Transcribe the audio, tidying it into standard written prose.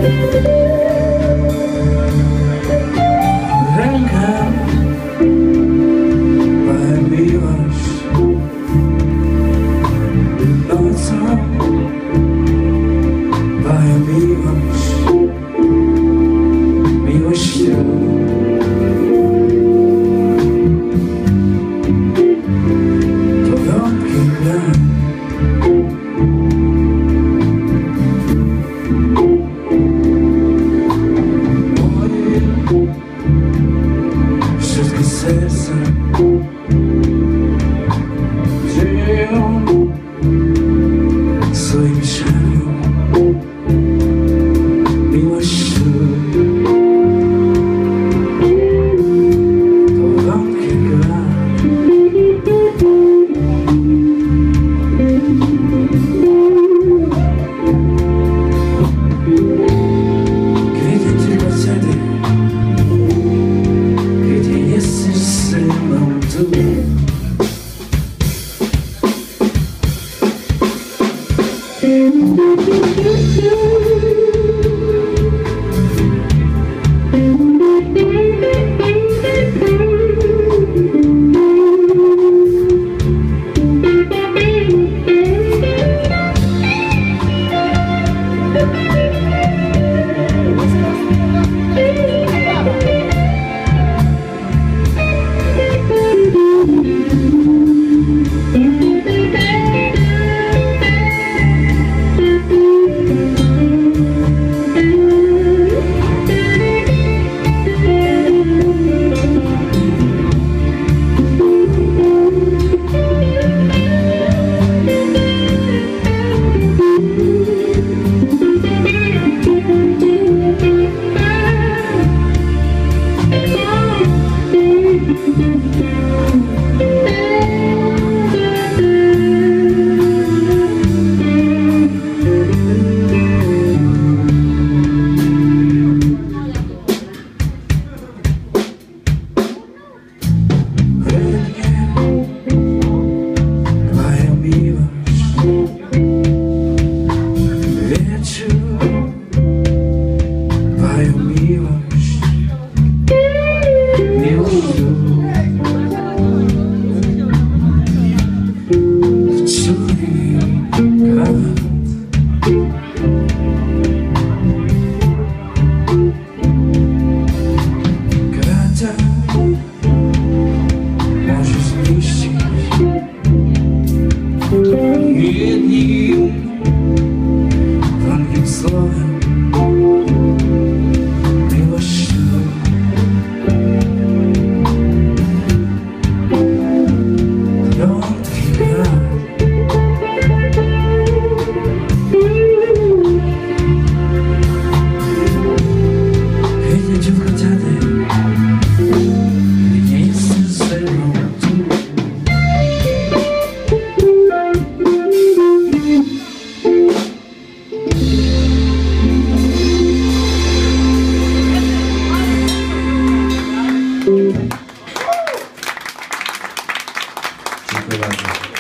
Ręka, moja miłość, nocą, moja miłość, miłością. To wątki gra. Wszystkie serca żyją swoimi szarą miłością. To wątki gra. Kiedy tylko wtedy, kiedy jesteś ze mną tu. Jednym wątkim słowem miłością. Wątki gra. Kiedy dziewka dziady, kiedy nie jesteś ze mną tu. Dziękuję bardzo.